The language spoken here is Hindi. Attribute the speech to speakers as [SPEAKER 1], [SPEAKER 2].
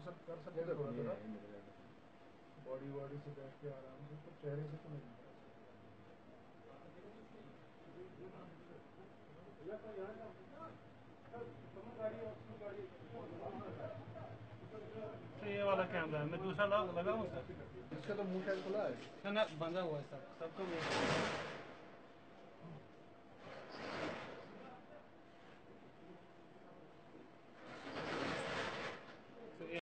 [SPEAKER 1] कर सकते हैं थोड़ा थोड़ा बॉडी बॉडी से बैठ के आराम से, तो चेहरे से तो नहीं।
[SPEAKER 2] तो ये वाला कैमरा है, मैं दूसरा लगाऊं सर?
[SPEAKER 1] इसका तो मुंह शायद खुला है
[SPEAKER 2] ना, बंधा हुआ है सर, सबको